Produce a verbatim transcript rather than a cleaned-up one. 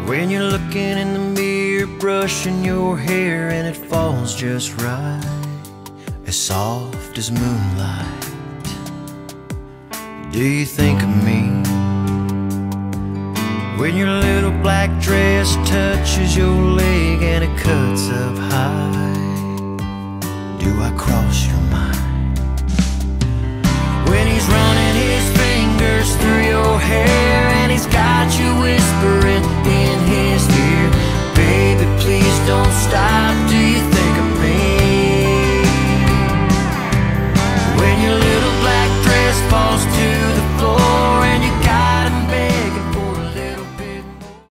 When you're looking in the mirror, brushing your hair, and it falls just right, as soft as moonlight. Do you think of me? When your little black dress touches your leg and it cuts up high, do I cross your mind? When he's running his fingers through your hair and he's got